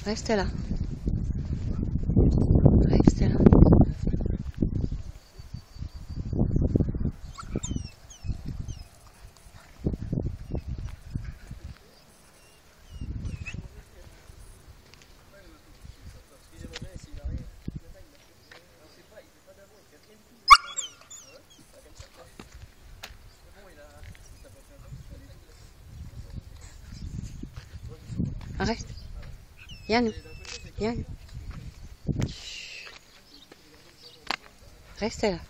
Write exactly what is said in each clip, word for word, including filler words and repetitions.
Reste là. Reste là. Reste. Yann. Yann. Reste là.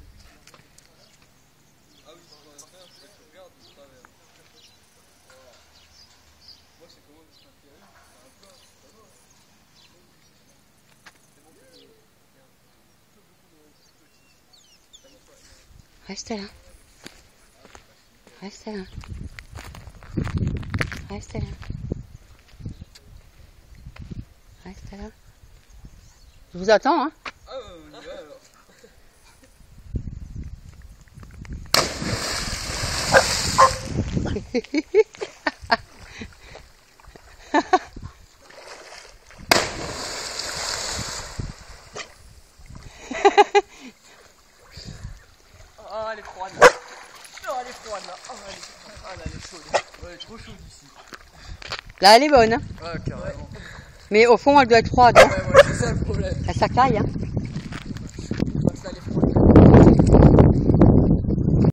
Reste là. Reste là. Reste là. Reste là. Je vous attends, hein. Ah, on y va alors. Oh, elle est froide. Oh, elle est froide là. Oh, elle est, oh, là, elle est chaude. Ouais, elle est trop chaude ici. Là, elle est bonne, hein. Ouais, carrément. Mais au fond, elle doit être froide, hein. Ouais, ouais, c'est ça le problème. Elle s'accaille, hein.